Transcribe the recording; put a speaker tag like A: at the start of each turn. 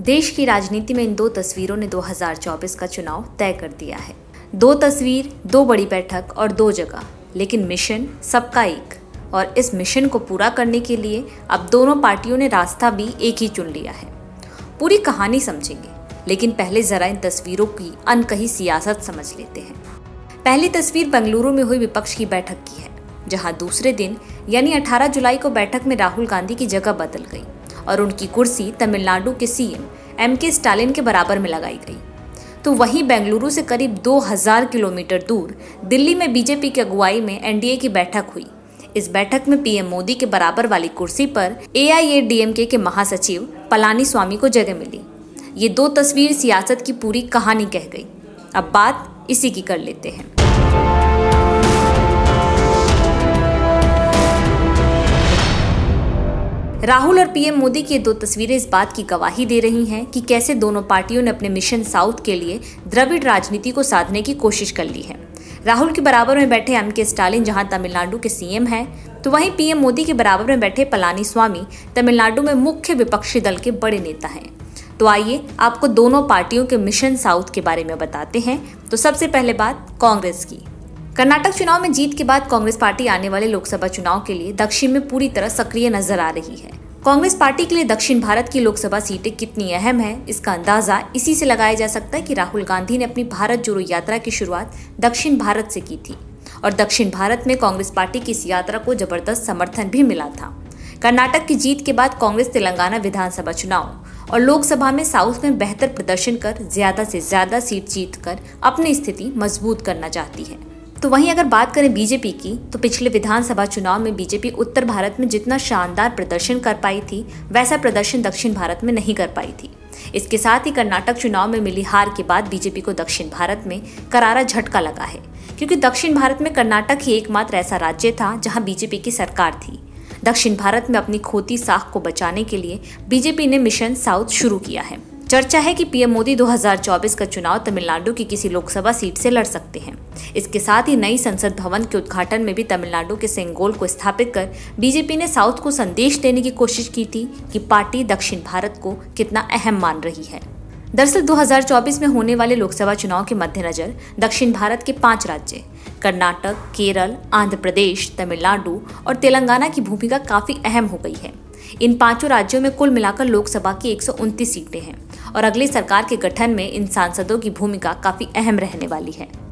A: देश की राजनीति में इन दो तस्वीरों ने 2024 का चुनाव तय कर दिया है। दो तस्वीर, दो बड़ी बैठक और दो जगह, लेकिन मिशन सबका एक। और इस मिशन को पूरा करने के लिए अब दोनों पार्टियों ने रास्ता भी एक ही चुन लिया है। पूरी कहानी समझेंगे, लेकिन पहले जरा इन तस्वीरों की अनकही सियासत समझ लेते हैं। पहली तस्वीर बेंगलुरु में हुई विपक्ष की बैठक की है, जहां दूसरे दिन यानी 18 जुलाई को बैठक में राहुल गांधी की जगह बदल गई और उनकी कुर्सी तमिलनाडु के सीएम एमके स्टालिन के बराबर में लगाई गई। तो वहीं बेंगलुरु से करीब 2000 किलोमीटर दूर दिल्ली में बीजेपी की अगुवाई में एनडीए की बैठक हुई। इस बैठक में पीएम मोदी के बराबर वाली कुर्सी पर एआईएडीएमके के महासचिव पलानीस्वामी को जगह मिली। ये दो तस्वीर सियासत की पूरी कहानी कह गई। अब बात इसी की कर लेते हैं। राहुल और पीएम मोदी की ये दो तस्वीरें इस बात की गवाही दे रही हैं कि कैसे दोनों पार्टियों ने अपने मिशन साउथ के लिए द्रविड़ राजनीति को साधने की कोशिश कर ली है। राहुल के बराबर में बैठे एमके स्टालिन जहां तमिलनाडु के सीएम हैं, तो वहीं पीएम मोदी के बराबर में बैठे पलानीस्वामी तमिलनाडु में मुख्य विपक्षी दल के बड़े नेता हैं। तो आइए आपको दोनों पार्टियों के मिशन साउथ के बारे में बताते हैं। तो सबसे पहले बात कांग्रेस की। कर्नाटक चुनाव में जीत के बाद कांग्रेस पार्टी आने वाले लोकसभा चुनाव के लिए दक्षिण में पूरी तरह सक्रिय नजर आ रही है। कांग्रेस पार्टी के लिए दक्षिण भारत की लोकसभा सीटें कितनी अहम है, इसका अंदाजा इसी से लगाया जा सकता है कि राहुल गांधी ने अपनी भारत जोड़ो यात्रा की शुरुआत दक्षिण भारत से की थी और दक्षिण भारत में कांग्रेस पार्टी की इस यात्रा को जबरदस्त समर्थन भी मिला था। कर्नाटक की जीत के बाद कांग्रेस तेलंगाना विधानसभा चुनाव और लोकसभा में साउथ में बेहतर प्रदर्शन कर ज्यादा से ज्यादा सीट जीतकर अपनी स्थिति मजबूत करना चाहती है। तो वहीं अगर बात करें बीजेपी की, तो पिछले विधानसभा चुनाव में बीजेपी उत्तर भारत में जितना शानदार प्रदर्शन कर पाई थी, वैसा प्रदर्शन दक्षिण भारत में नहीं कर पाई थी। इसके साथ ही कर्नाटक चुनाव में मिली हार के बाद बीजेपी को दक्षिण भारत में करारा झटका लगा है, क्योंकि दक्षिण भारत में कर्नाटक ही एकमात्र ऐसा राज्य था जहां बीजेपी की सरकार थी। दक्षिण भारत में अपनी खोती साख को बचाने के लिए बीजेपी ने मिशन साउथ शुरू किया है। चर्चा है कि पीएम मोदी 2024 का चुनाव तमिलनाडु की किसी लोकसभा सीट से लड़ सकते हैं। इसके साथ ही नई संसद भवन के उद्घाटन में भी तमिलनाडु के सेंगोल को स्थापित कर बीजेपी ने साउथ को संदेश देने की कोशिश की थी कि पार्टी दक्षिण भारत को कितना अहम मान रही है। दरअसल 2024 में होने वाले लोकसभा चुनाव के मद्देनजर दक्षिण भारत के 5 राज्य कर्नाटक, केरल, आंध्र प्रदेश, तमिलनाडु और तेलंगाना की भूमिका काफी अहम हो गई है। इन 5 राज्यों में कुल मिलाकर लोकसभा की 129 सीटें हैं और अगली सरकार के गठन में इन सांसदों की भूमिका काफी अहम रहने वाली है।